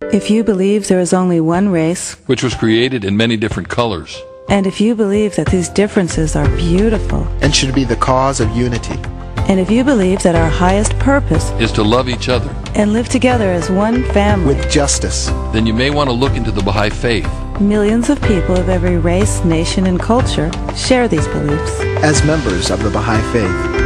If you believe there is only one race, which was created in many different colors, and if you believe that these differences are beautiful, and should be the cause of unity, and if you believe that our highest purpose is to love each other and live together as one family with justice, then you may want to look into the Baha'i faith. Millions of people of every race, nation, and culture share these beliefs. As members of the Baha'i faith,